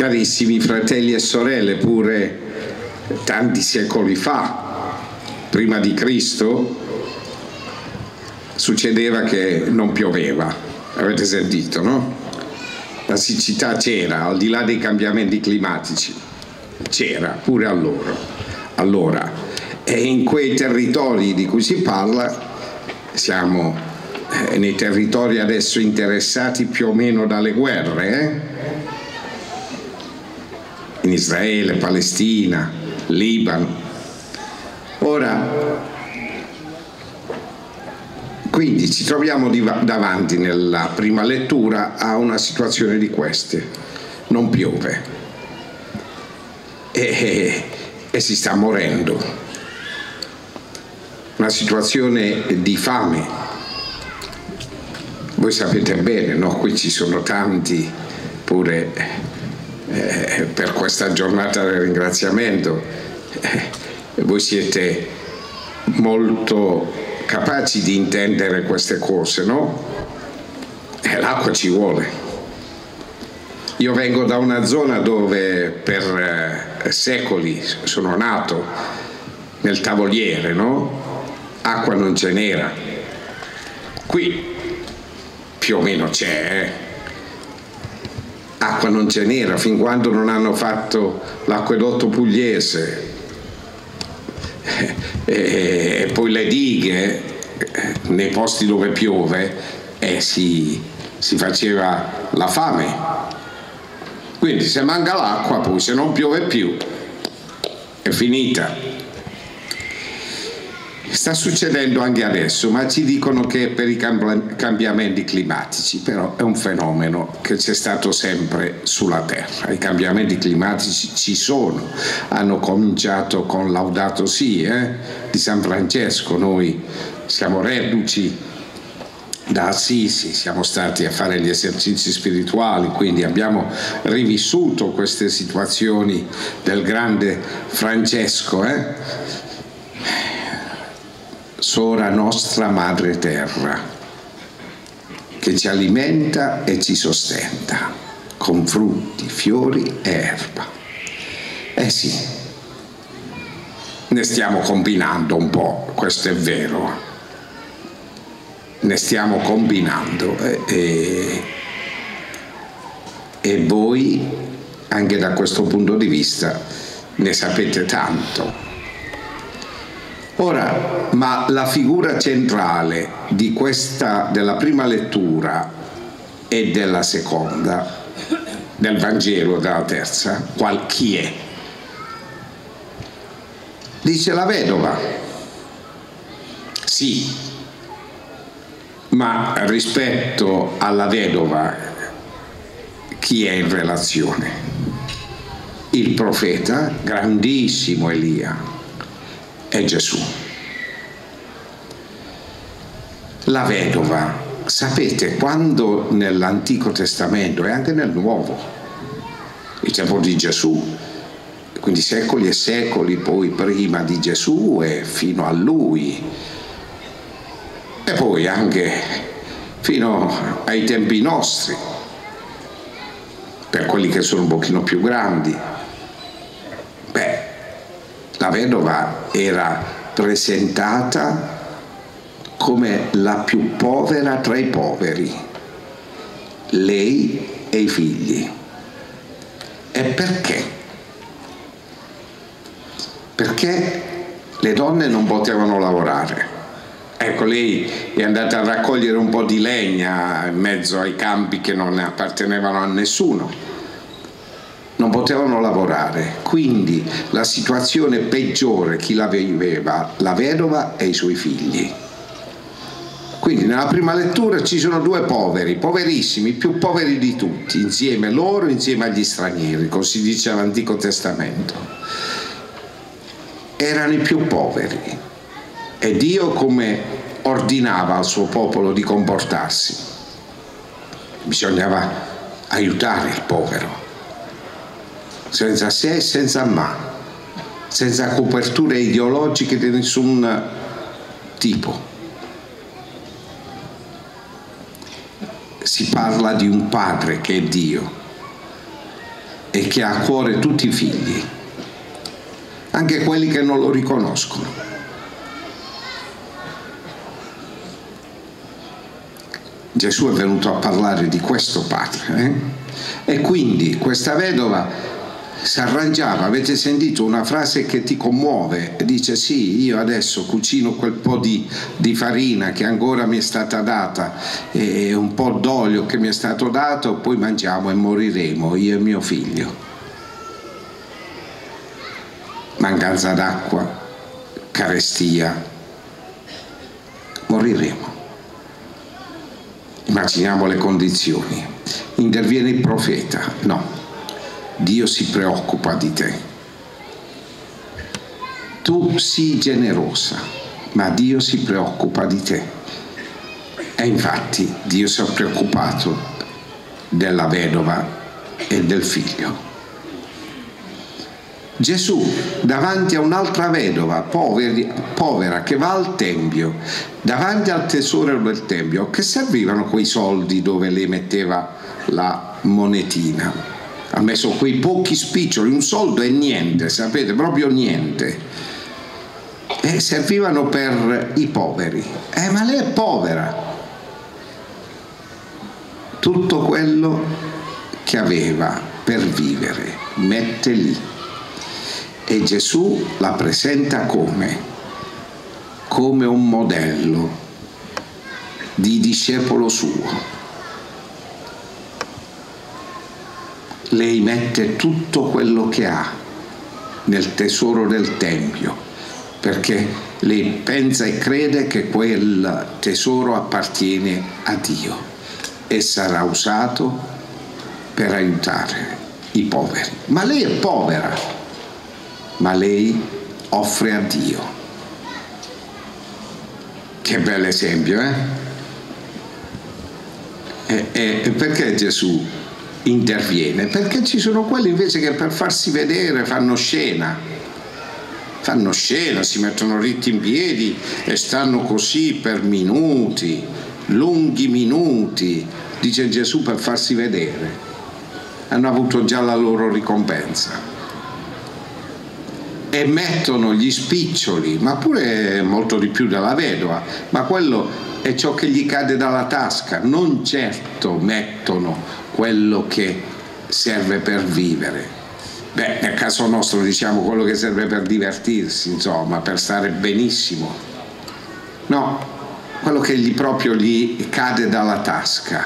Carissimi fratelli e sorelle, pure tanti secoli fa, prima di Cristo, succedeva che non pioveva. Avete sentito, no? La siccità c'era, al di là dei cambiamenti climatici, c'era pure allora. E in quei territori di cui si parla, siamo nei territori adesso interessati più o meno dalle guerre, in Israele, Palestina, Libano. Ora, quindi ci troviamo davanti nella prima lettura a una situazione di queste. Non piove e si sta morendo. Una situazione di fame. Voi sapete bene, no? Qui ci sono tanti pure per questa giornata del ringraziamento. Voi siete molto capaci di intendere queste cose, no? L'acqua ci vuole. Io vengo da una zona dove per secoli sono nato, nel Tavoliere, no? Acqua non ce n'era. Qui più o meno c'è, Acqua non ce n'era fin quando non hanno fatto l'acquedotto pugliese e poi le dighe nei posti dove piove si faceva la fame. Quindi se manca l'acqua, poi se non piove più è finita. Sta succedendo anche adesso, ma ci dicono che per i cambiamenti climatici, però è un fenomeno che c'è stato sempre sulla Terra. I cambiamenti climatici ci sono, hanno cominciato con Laudato Si di San Francesco. Noi siamo reduci da Assisi, siamo stati a fare gli esercizi spirituali, quindi abbiamo rivissuto queste situazioni del grande Francesco, Sora nostra madre terra, che ci alimenta e ci sostenta con frutti, fiori e erba. Sì, ne stiamo combinando un po', questo è vero, ne stiamo combinando e voi anche da questo punto di vista ne sapete tanto. Ora, ma la figura centrale di della prima lettura e della seconda, del Vangelo della terza, chi è? Dice la vedova. Sì, ma rispetto alla vedova chi è in relazione? Il profeta, grandissimo Elia, è Gesù. La vedova, sapete, quando nell'Antico Testamento e anche nel Nuovo, il tempo di Gesù, quindi secoli e secoli poi prima di Gesù e fino a lui, e poi anche fino ai tempi nostri, per quelli che sono un pochino più grandi, la vedova era presentata come la più povera tra i poveri, lei e i figli. E perché? Perché le donne non potevano lavorare. Ecco, lei è andata a raccogliere un po' di legna in mezzo ai campi che non appartenevano a nessuno. Non potevano lavorare, quindi la situazione peggiore chi la viveva? La vedova e i suoi figli. Quindi nella prima lettura ci sono due poveri, poverissimi, più poveri di tutti, insieme loro, insieme agli stranieri, così dice l'Antico Testamento. Erano i più poveri e Dio come ordinava al suo popolo di comportarsi? Bisognava aiutare il povero, senza se e senza ma, senza coperture ideologiche di nessun tipo. Si parla di un padre che è Dio e che ha a cuore tutti i figli, anche quelli che non lo riconoscono. Gesù è venuto a parlare di questo Padre, e quindi questa vedova si arrangiava. Avete sentito una frase che ti commuove, dice: sì, io adesso cucino quel po' di farina che ancora mi è stata data e un po' d'olio che mi è stato dato, poi mangiamo e moriremo, io e mio figlio. Mancanza d'acqua, carestia, moriremo. Immaginiamo le condizioni. Interviene il profeta: no, Dio si preoccupa di te. Tu sii generosa, ma Dio si preoccupa di te. E infatti Dio si è preoccupato della vedova e del figlio. Gesù, davanti a un'altra vedova povera che va al Tempio, davanti al tesoro del Tempio, che servivano quei soldi dove lei metteva la monetina? Ha messo quei pochi spiccioli, un soldo e niente, sapete, proprio niente. E servivano per i poveri. Ma lei è povera. Tutto quello che aveva per vivere mette lì. E Gesù la presenta come un modello di discepolo suo. Lei mette tutto quello che ha nel tesoro del Tempio, perché lei pensa e crede che quel tesoro appartiene a Dio e sarà usato per aiutare i poveri. Ma lei è povera, ma lei offre a Dio. Che bel esempio, E perché Gesù interviene? Perché ci sono quelli invece che per farsi vedere fanno scena, si mettono ritti in piedi e stanno così per minuti, lunghi minuti, dice Gesù, per farsi vedere. Hanno avuto già la loro ricompensa. E mettono gli spiccioli, ma pure molto di più della vedova, ma quello è ciò che gli cade dalla tasca, non certo mettono quello che serve per vivere. Beh, nel caso nostro diciamo quello che serve per divertirsi, insomma, per stare benissimo. No, quello che proprio gli cade dalla tasca.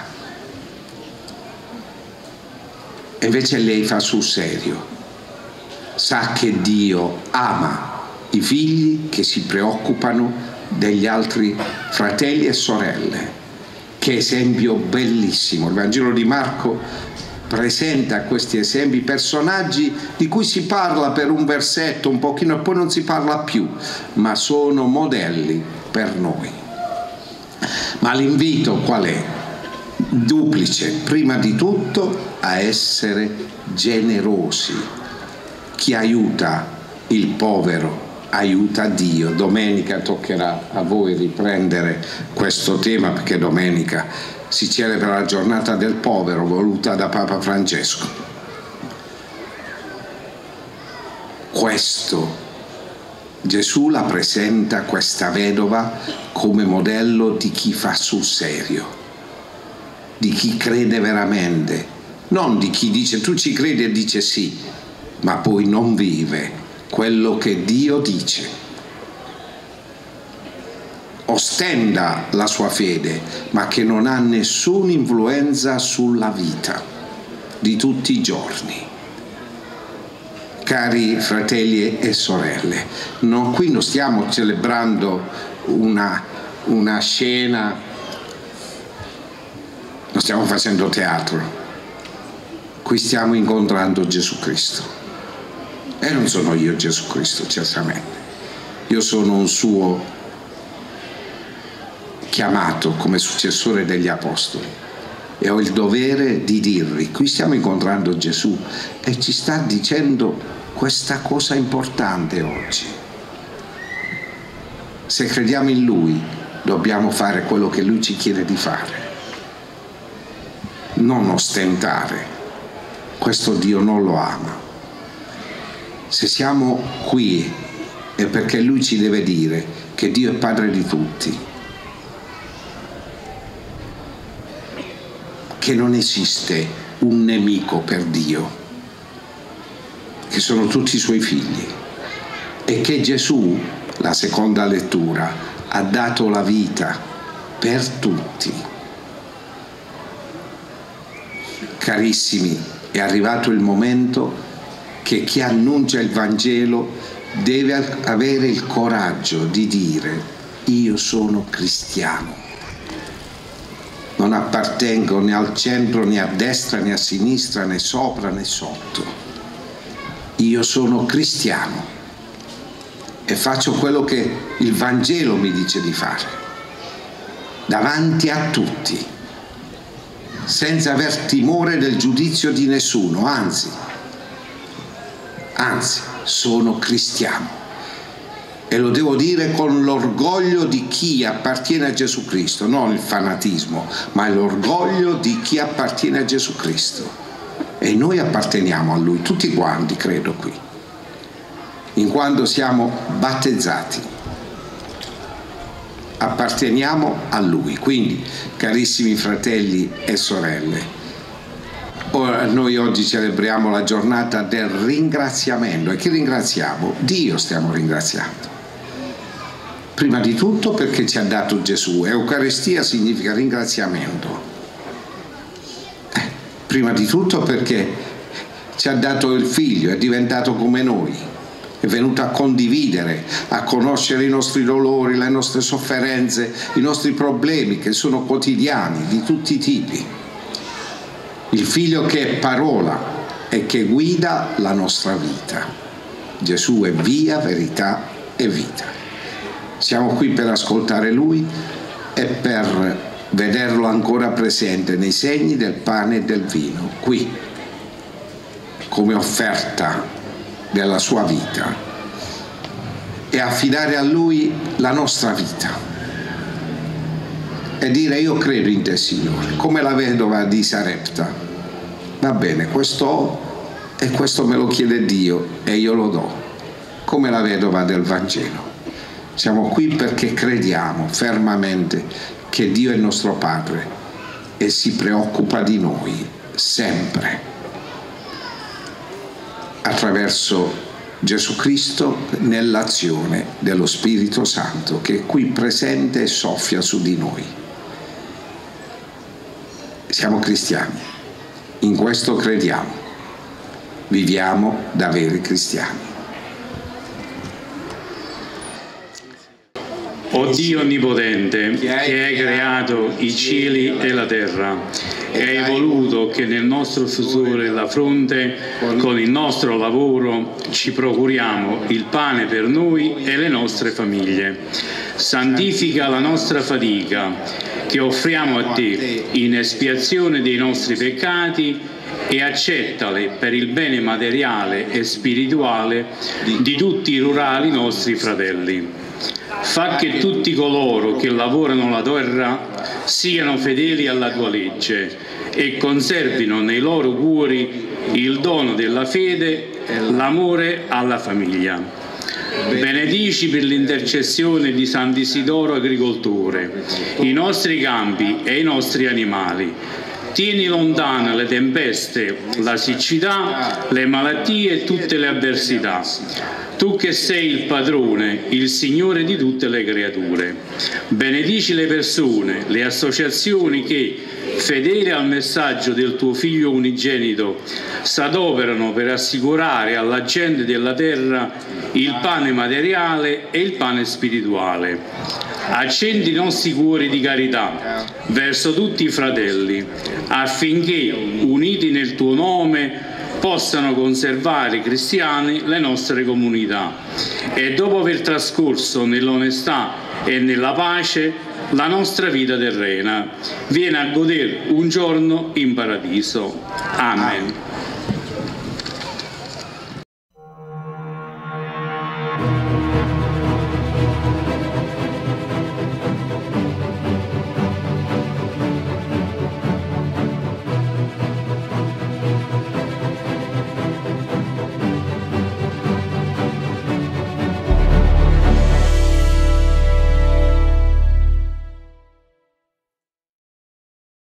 E invece lei fa sul serio. Sa che Dio ama i figli che si preoccupano degli altri fratelli e sorelle. Che esempio bellissimo! Il Vangelo di Marco presenta questi esempi, personaggi di cui si parla per un versetto, un pochino, e poi non si parla più, ma sono modelli per noi. Ma l'invito qual è? Duplice. Prima di tutto a essere generosi. Chi aiuta il povero aiuta Dio. Domenica toccherà a voi riprendere questo tema, perché domenica si celebra la giornata del povero voluta da Papa Francesco. Questo Gesù la presenta, questa vedova, come modello di chi fa sul serio, di chi crede veramente, non di chi dice tu ci credi e dice sì, ma poi non vive quello che Dio dice. Ostenta la sua fede, ma che non ha nessuna influenza sulla vita di tutti i giorni. Cari fratelli e sorelle, qui non stiamo celebrando una scena, non stiamo facendo teatro, qui stiamo incontrando Gesù Cristo. E non sono io Gesù Cristo, certamente. Io sono un suo chiamato come successore degli apostoli e ho il dovere di dirvi, qui stiamo incontrando Gesù e ci sta dicendo questa cosa importante oggi. Se crediamo in Lui, dobbiamo fare quello che Lui ci chiede di fare, non ostentare, questo Dio non lo ama. Se siamo qui è perché Lui ci deve dire che Dio è Padre di tutti, che non esiste un nemico per Dio, che sono tutti i Suoi figli, e che Gesù, la seconda lettura, ha dato la vita per tutti. Carissimi, è arrivato il momento che chi annuncia il Vangelo deve avere il coraggio di dire: io sono cristiano, non appartengo né al centro né a destra né a sinistra né sopra né sotto, io sono cristiano e faccio quello che il Vangelo mi dice di fare, davanti a tutti, senza aver timore del giudizio di nessuno, anzi, sono cristiano, e lo devo dire con l'orgoglio di chi appartiene a Gesù Cristo, non il fanatismo, ma l'orgoglio di chi appartiene a Gesù Cristo. E noi apparteniamo a Lui, tutti quanti, credo qui, in quanto siamo battezzati, apparteniamo a Lui. Quindi, carissimi fratelli e sorelle, noi oggi celebriamo la giornata del ringraziamento. E chi ringraziamo? Dio stiamo ringraziando. Prima di tutto perché ci ha dato Gesù. Eucaristia significa ringraziamento. Prima di tutto perché ci ha dato il Figlio, è diventato come noi, è venuto a condividere, a conoscere i nostri dolori, le nostre sofferenze, i nostri problemi che sono quotidiani, di tutti i tipi. Il Figlio che è parola e che guida la nostra vita. Gesù è via, verità e vita. Siamo qui per ascoltare Lui e per vederlo ancora presente nei segni del pane e del vino, qui, come offerta della sua vita, e affidare a Lui la nostra vita. E dire: io credo in te, Signore, come la vedova di Sarepta. Va bene, questo ho e questo me lo chiede Dio e io lo do, come la vedova del Vangelo. Siamo qui perché crediamo fermamente che Dio è il nostro Padre e si preoccupa di noi sempre, attraverso Gesù Cristo, nell'azione dello Spirito Santo che è qui presente e soffia su di noi. Siamo cristiani, in questo crediamo, viviamo da veri cristiani. O Dio Onnipotente, che hai creato i cieli e la terra, e hai voluto che nel nostro futuro la fronte, con il nostro lavoro, ci procuriamo il pane per noi e le nostre famiglie. Santifica la nostra fatica, che offriamo a te in espiazione dei nostri peccati, e accettale per il bene materiale e spirituale di tutti i rurali nostri fratelli. Fa che tutti coloro che lavorano la terra siano fedeli alla tua legge e conservino nei loro cuori il dono della fede e l'amore alla famiglia. Benedici per l'intercessione di Sant'Isidoro Agricoltore i nostri campi e i nostri animali. Tieni lontane le tempeste, la siccità, le malattie e tutte le avversità. Tu che sei il padrone, il Signore di tutte le creature. Benedici le persone, le associazioni che, fedeli al messaggio del tuo Figlio unigenito, s'adoperano per assicurare alla gente della terra il pane materiale e il pane spirituale. Accendi i nostri cuori di carità verso tutti i fratelli, affinché, uniti nel tuo nome, possano conservare cristiani le nostre comunità e, dopo aver trascorso nell'onestà e nella pace la nostra vita terrena, viene a godere un giorno in paradiso. Amen.